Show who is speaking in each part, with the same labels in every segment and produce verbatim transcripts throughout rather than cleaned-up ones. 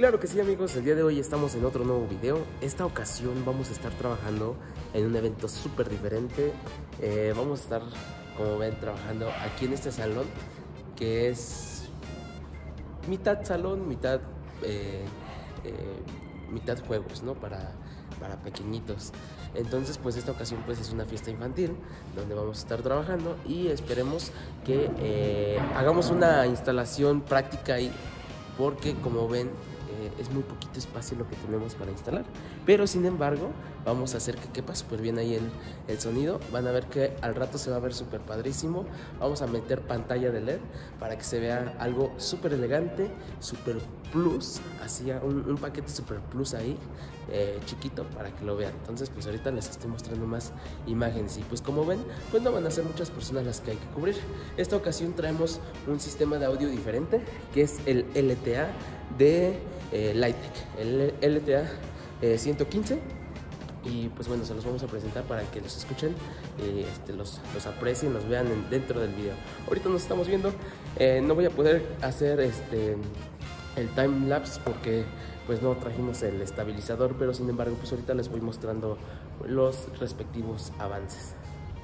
Speaker 1: claro que sí, amigos, el día de hoy estamos en otro nuevo video. Esta ocasión vamos a estar trabajando en un evento súper diferente. eh, Vamos a estar, como ven, trabajando aquí en este salón, que es mitad salón, mitad eh, eh, mitad juegos, ¿no? Para, para pequeñitos. Entonces, pues esta ocasión pues es una fiesta infantil donde vamos a estar trabajando y esperemos que eh, hagamos una instalación práctica ahí, porque como ven eh, es muy poquito espacio lo que tenemos para instalar, pero sin embargo vamos a hacer que quepa súper bien ahí el, el sonido. Van a ver que al rato se va a ver súper padrísimo. Vamos a meter pantalla de L E D para que se vea algo súper elegante, súper plus, así un, un paquete súper plus ahí, eh, chiquito, para que lo vean. Entonces pues ahorita les estoy mostrando más imágenes y pues como ven, pues no van a ser muchas personas las que hay que cubrir. Esta ocasión traemos un sistema de audio diferente, que es el L T A de eh, Lightech, el L T A eh, ciento quince. Y pues bueno, se los vamos a presentar para que los escuchen, eh, este, los, los aprecien, los vean en, dentro del video. Ahorita nos estamos viendo, eh, no voy a poder hacer este el time lapse porque pues no trajimos el estabilizador, pero sin embargo pues ahorita les voy mostrando los respectivos avances.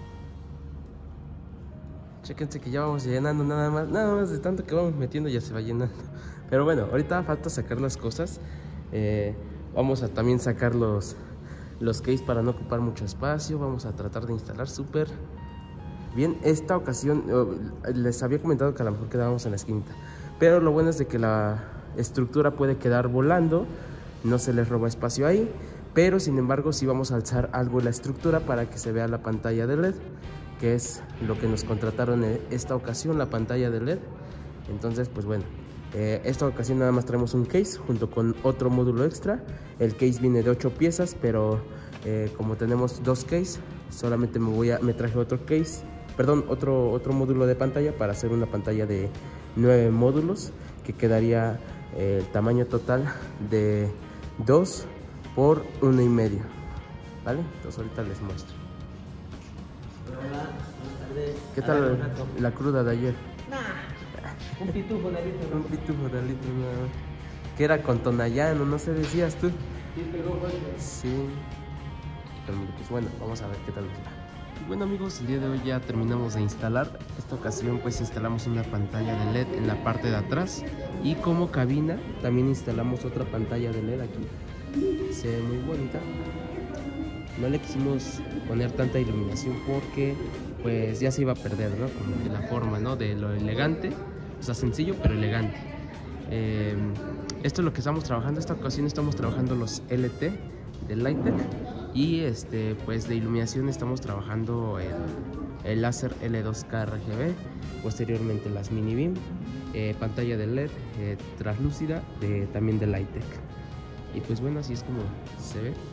Speaker 1: Chéquense que ya vamos llenando, nada más, nada más de tanto que vamos metiendo ya se va llenando. Pero bueno, ahorita falta sacar las cosas. eh, Vamos a también sacar los los case para no ocupar mucho espacio. Vamos a tratar de instalar súper bien. Esta ocasión oh, les había comentado que a lo mejor quedábamos en la esquinita, pero lo bueno es de que la estructura puede quedar volando, no se les roba espacio ahí, pero sin embargo sí vamos a alzar algo la estructura para que se vea la pantalla de L E D, que es lo que nos contrataron en esta ocasión, la pantalla de L E D. Entonces pues bueno, Eh, esta ocasión nada más traemos un case junto con otro módulo extra. El case viene de ocho piezas, pero eh, como tenemos dos case, solamente me voy a me traje otro case, perdón, otro otro módulo de pantalla para hacer una pantalla de nueve módulos, que quedaría eh, el tamaño total de dos por uno y medio, ¿vale? Entonces ahorita les muestro.
Speaker 2: Hola, buenas tardes.
Speaker 1: ¿Qué tal la cruda de ayer?
Speaker 2: Nah. Un pitufo de litro.
Speaker 1: Un pitufo de litro, no. Que era con Tonayán, no sé, decías tú.
Speaker 2: Sí, pegó fuerte.
Speaker 1: Sí. Pues bueno, vamos a ver qué tal nos va. Bueno amigos, el día de hoy ya terminamos de instalar. Esta ocasión pues instalamos una pantalla de L E D en la parte de atrás, y como cabina también instalamos otra pantalla de L E D aquí. Se ve muy bonita. No le quisimos poner tanta iluminación porque pues ya se iba a perder, ¿no? Como que la forma, ¿no? De lo elegante. O sea, sencillo pero elegante. Eh, esto es lo que estamos trabajando. Esta ocasión estamos trabajando los L T de Lightech, y este pues de iluminación estamos trabajando el, el láser L dos K R G B, posteriormente las mini beam, eh, pantalla de L E D eh, translúcida de, también de Lightech. Y pues bueno, así es como se ve.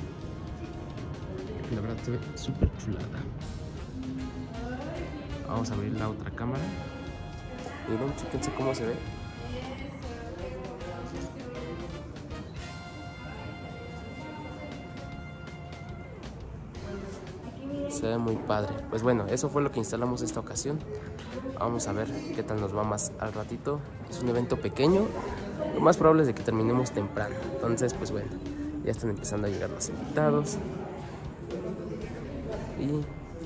Speaker 1: La verdad se ve súper chulada. Vamos a abrir la otra cámara. Miren, fíjense cómo se ve. Se ve muy padre. Pues bueno, eso fue lo que instalamos esta ocasión. Vamos a ver qué tal nos va más al ratito. Es un evento pequeño. Lo más probable es de que terminemos temprano. Entonces, pues bueno, ya están empezando a llegar los invitados. Y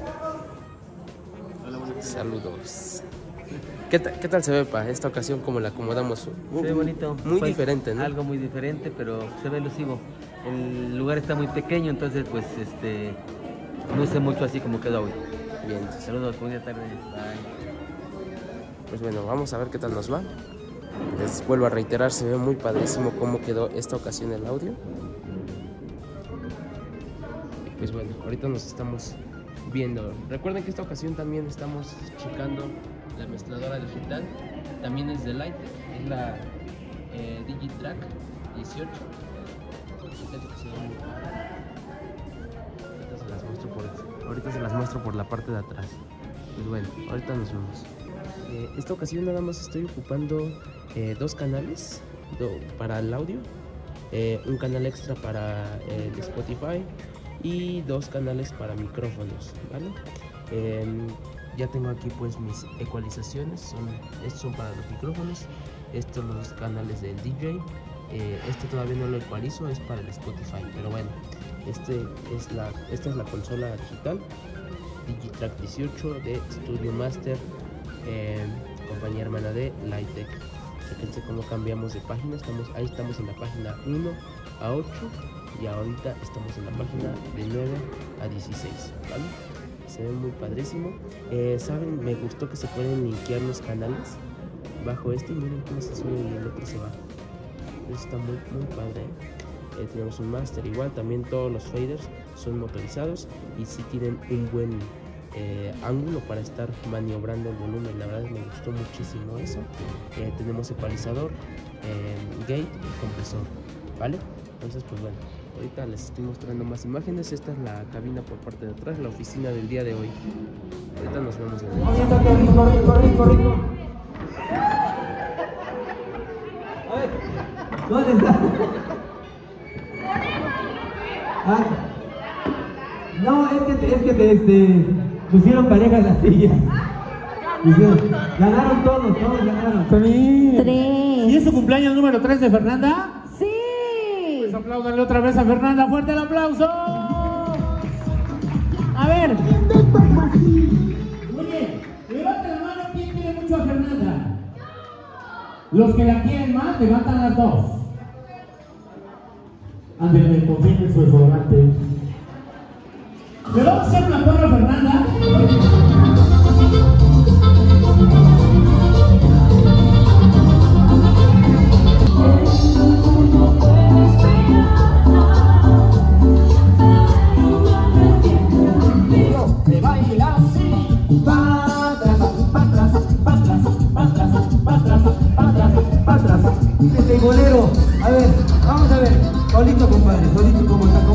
Speaker 1: saludos. ¿Qué, ¿Qué tal se ve para esta ocasión como la acomodamos?
Speaker 2: Se ve bonito.
Speaker 1: Muy
Speaker 2: Pues,
Speaker 1: diferente, ¿no?
Speaker 2: Algo muy diferente, pero se ve elusivo. El lugar está muy pequeño, entonces pues este no sé mucho así como quedó hoy.
Speaker 1: Bien.
Speaker 2: Saludos, buenas tardes. Bye.
Speaker 1: Pues bueno, vamos a ver qué tal nos va. Les vuelvo a reiterar, se ve muy padrísimo cómo quedó esta ocasión el audio. Pues bueno, ahorita nos estamos viendo. Recuerden que esta ocasión también estamos checando la mezcladora digital. También es de Lightech, es la eh, Digitrack dieciocho. Ahorita se las muestro por, ahorita se las muestro por la parte de atrás. Pues bueno, ahorita nos vemos. Eh, esta ocasión nada más estoy ocupando eh, dos canales do, para el audio, eh, un canal extra para eh, el Spotify y dos canales para micrófonos, ¿vale? Eh, ya tengo aquí pues mis ecualizaciones, son, estos son para los micrófonos, estos los canales del D J, Eh, este todavía no lo actualizo, es para el Spotify, pero bueno, este es la, esta es la consola digital Digitrack dieciocho de Studio Master, eh, compañía hermana de Lightech. Fíjense cómo cambiamos de página, estamos, ahí estamos en la página uno a ocho y ahorita estamos en la página de nueve a dieciséis, ¿vale? Se ve muy padrísimo. Eh, Saben, me gustó que se pueden linkear los canales bajo este y miren cómo se sube y el otro se va. Eso está muy, muy padre. Eh, tenemos un master igual, también todos los faders son motorizados y sí tienen un buen eh, ángulo para estar maniobrando el volumen. La verdad me gustó muchísimo eso. Eh, tenemos ecualizador, eh, gate y compresor, ¿vale? Entonces pues bueno, ahorita les estoy mostrando más imágenes. Esta es la cabina por parte de atrás, la oficina del día de hoy. Ahorita nos vemos en el...
Speaker 3: ¿Dónde está? Ah, no, es que, es que te, este, pusieron pareja en la silla. Pusieron, ganaron todos, todos ganaron.
Speaker 4: Tres.
Speaker 5: ¿Y es su cumpleaños número tres de Fernanda?
Speaker 4: Sí.
Speaker 5: Pues apláudanle otra vez a Fernanda. ¡Fuerte el aplauso! A ver. Oye, levanta la mano. ¿Quién quiere mucho a Fernanda? Los que la quieren más, levantan las dos. Ándale, confíen en su desodorante. ¿Le vamos a hacer una porra a Fernanda? Se baila así. Pa' atrás, pa' atrás, pa' atrás, pa' atrás, pa' atrás, pa' atrás, pa' atrás.
Speaker 3: Este golero, a ver, vamos a ver, solito compadre, solito como está.